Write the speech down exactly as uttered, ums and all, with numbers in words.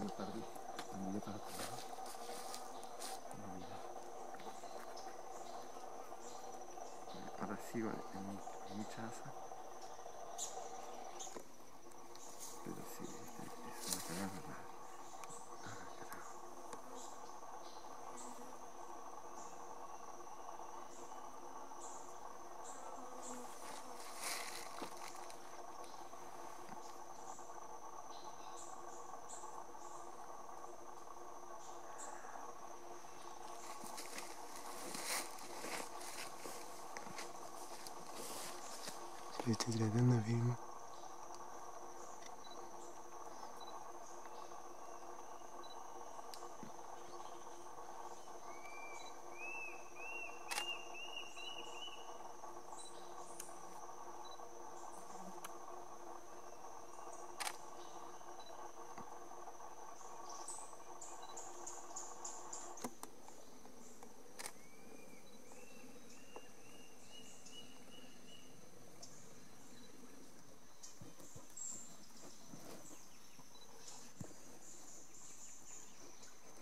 la tarde, cuando iba para trabajar, no vi nada. Ahora sigo en mi, en mi casa, pero sí, este, es una cagada la... Ah, carajo. Le estoy tratando de filmar.